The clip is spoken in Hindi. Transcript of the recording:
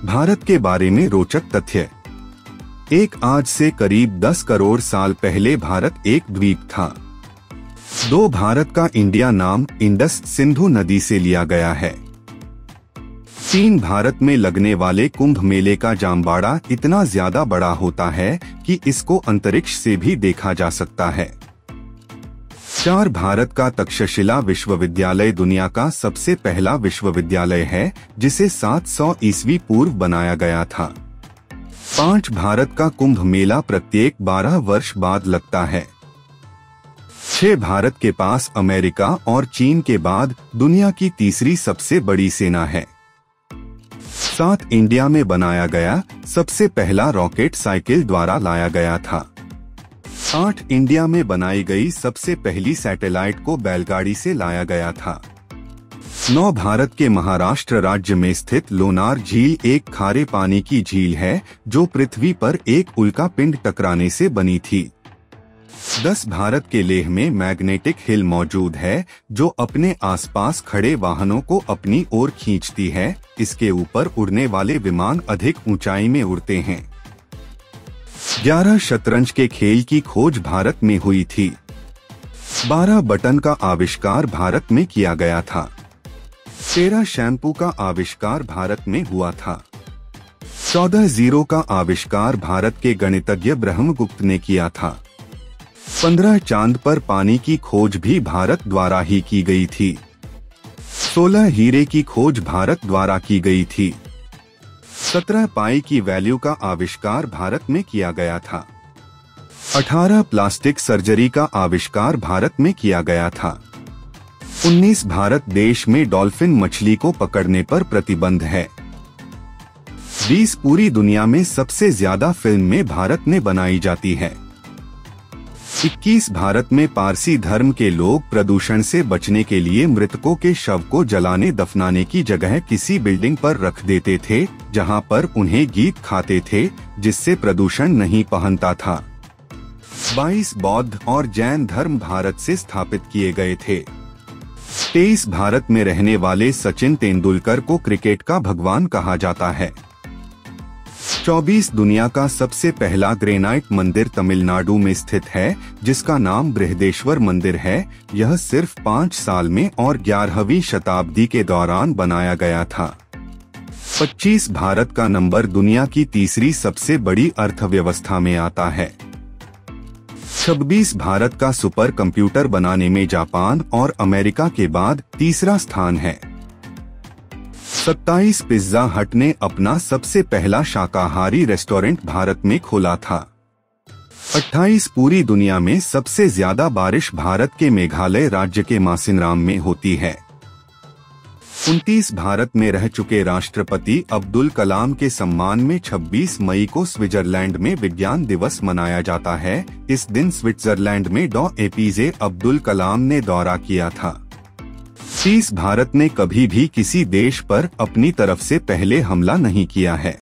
भारत के बारे में रोचक तथ्य। आज से करीब 10 करोड़ साल पहले भारत एक द्वीप था। भारत का इंडिया नाम इंडस सिंधु नदी से लिया गया है। भारत में लगने वाले कुंभ मेले का जामबाड़ा इतना ज्यादा बड़ा होता है कि इसको अंतरिक्ष से भी देखा जा सकता है। भारत का तक्षशिला विश्वविद्यालय दुनिया का सबसे पहला विश्वविद्यालय है, जिसे 700 ईस्वी पूर्व बनाया गया था। भारत का कुंभ मेला प्रत्येक 12 वर्ष बाद लगता है। भारत के पास अमेरिका और चीन के बाद दुनिया की तीसरी सबसे बड़ी सेना है। इंडिया में बनाया गया सबसे पहला रॉकेट साइकिल द्वारा लाया गया था। इंडिया में बनाई गई सबसे पहली सैटेलाइट को बैलगाड़ी से लाया गया था। भारत के महाराष्ट्र राज्य में स्थित लोनार झील एक खारे पानी की झील है, जो पृथ्वी पर एक उल्का पिंड टकराने से बनी थी। भारत के लेह में मैग्नेटिक हिल मौजूद है, जो अपने आसपास खड़े वाहनों को अपनी ओर खींचती है। इसके ऊपर उड़ने वाले विमान अधिक ऊंचाई में उड़ते हैं। 11 शतरंज के खेल की खोज भारत में हुई थी। 12 बटन का आविष्कार भारत में किया गया था। 13 शैम्पू का आविष्कार भारत में हुआ था। 14 जीरो का आविष्कार भारत के गणितज्ञ ब्रह्मगुप्त ने किया था। 15 चांद पर पानी की खोज भी भारत द्वारा ही की गई थी। 16 हीरे की खोज भारत द्वारा की गई थी। 17 पाई की वैल्यू का आविष्कार भारत में किया गया था। 18 प्लास्टिक सर्जरी का आविष्कार भारत में किया गया था। 19 भारत देश में डॉल्फिन मछली को पकड़ने पर प्रतिबंध है। 20 पूरी दुनिया में सबसे ज्यादा फिल्में भारत में बनाई जाती है। 21 भारत में पारसी धर्म के लोग प्रदूषण से बचने के लिए मृतकों के शव को जलाने दफनाने की जगह किसी बिल्डिंग पर रख देते थे, जहां पर उन्हें गीत खाते थे, जिससे प्रदूषण नहीं पहनता था। 22 बौद्ध और जैन धर्म भारत से स्थापित किए गए थे। 23 भारत में रहने वाले सचिन तेंदुलकर को क्रिकेट का भगवान कहा जाता है। 24 दुनिया का सबसे पहला ग्रेनाइट मंदिर तमिलनाडु में स्थित है, जिसका नाम बृहदेश्वर मंदिर है। यह सिर्फ 5 साल में और 11वीं शताब्दी के दौरान बनाया गया था। 25 भारत का नंबर दुनिया की तीसरी सबसे बड़ी अर्थव्यवस्था में आता है। 26 भारत का सुपर कंप्यूटर बनाने में जापान और अमेरिका के बाद तीसरा स्थान है। 27 पिज्जा हट ने अपना सबसे पहला शाकाहारी रेस्टोरेंट भारत में खोला था। 28 पूरी दुनिया में सबसे ज्यादा बारिश भारत के मेघालय राज्य के मासिनराम में होती है। 29 भारत में रह चुके राष्ट्रपति अब्दुल कलाम के सम्मान में 26 मई को स्विट्जरलैंड में विज्ञान दिवस मनाया जाता है। इस दिन स्विट्जरलैंड में डॉ एपीजे अब्दुल कलाम ने दौरा किया था। भारत ने कभी भी किसी देश पर अपनी तरफ से पहले हमला नहीं किया है।